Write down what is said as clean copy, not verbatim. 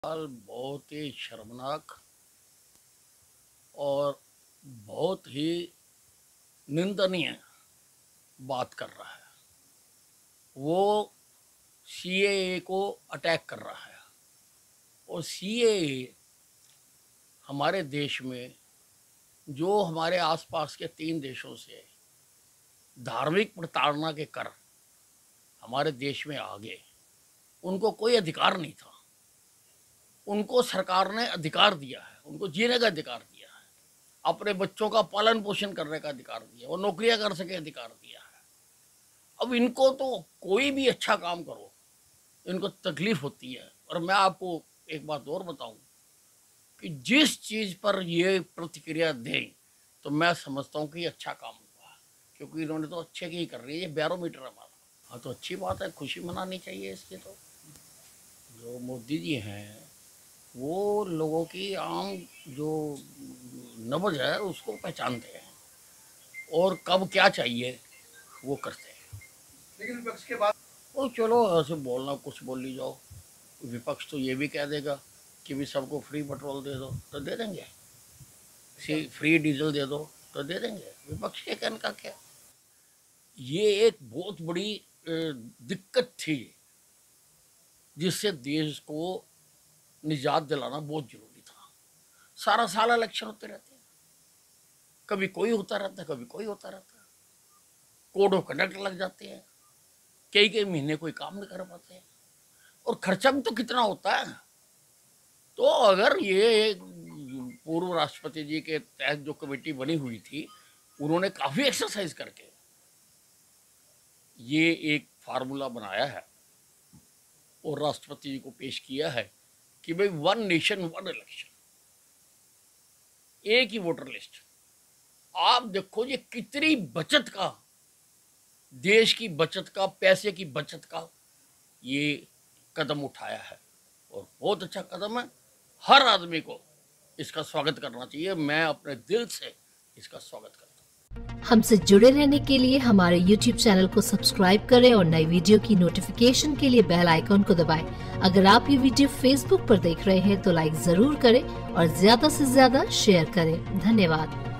हाल बहुत ही शर्मनाक और बहुत ही निंदनीय बात कर रहा है। वो सीएए को अटैक कर रहा है और सीएए हमारे देश में जो हमारे आसपास के 3 देशों से धार्मिक प्रताड़ना के कर हमारे देश में आ गए, उनको कोई अधिकार नहीं था। उनको सरकार ने अधिकार दिया है, उनको जीने का अधिकार दिया है, अपने बच्चों का पालन पोषण करने का अधिकार दिया, वो नौकरियां कर सके अधिकार दिया है। अब इनको तो कोई भी अच्छा काम करो, इनको तकलीफ होती है। और मैं आपको एक बात और बताऊं कि जिस चीज़ पर ये प्रतिक्रिया दें तो मैं समझता हूं कि अच्छा काम हुआ, क्योंकि इन्होंने तो अच्छे की ही कर रही है। ये बैरोमीटर हमारा। हाँ, तो अच्छी बात है, खुशी मनानी चाहिए इसकी। तो जो मोदी जी हैं वो लोगों की आम जो नब्ज है उसको पहचानते हैं और कब क्या चाहिए वो करते हैं। लेकिन विपक्ष के बाद ओ चलो ऐसे बोलना, कुछ बोल ली जाओ। विपक्ष तो ये भी कह देगा कि भी सबको फ्री पेट्रोल दे दो तो दे देंगे, फ्री डीजल दे दो तो दे देंगे। विपक्ष के कहने का क्या। ये एक बहुत बड़ी दिक्कत थी जिससे देश को निजात दिलाना बहुत जरूरी था। सारा साल इलेक्शन होते रहते हैं, कभी कोई होता रहता है, कभी कोई होता रहता है। कोड ऑफ कंडक्ट लग जाते हैं, कई कई महीने कोई काम नहीं कर पाते हैं, और खर्चा भी तो कितना होता है। तो अगर ये पूर्व राष्ट्रपति जी के तहत जो कमेटी बनी हुई थी, उन्होंने काफ़ी एक्सरसाइज करके ये एक फार्मूला बनाया है और राष्ट्रपति जी को पेश किया है कि भाई 1 नेशन 1 इलेक्शन, एक ही वोटर लिस्ट। आप देखो ये कितनी बचत का, देश की बचत का, पैसे की बचत का ये कदम उठाया है और बहुत अच्छा कदम है। हर आदमी को इसका स्वागत करना चाहिए। मैं अपने दिल से इसका स्वागत करता हूँ। हमसे जुड़े रहने के लिए हमारे YouTube चैनल को सब्सक्राइब करें और नई वीडियो की नोटिफिकेशन के लिए बेल आइकॉन को दबाएं। अगर आप ये वीडियो Facebook पर देख रहे हैं तो लाइक जरूर करें और ज्यादा से ज्यादा शेयर करें। धन्यवाद।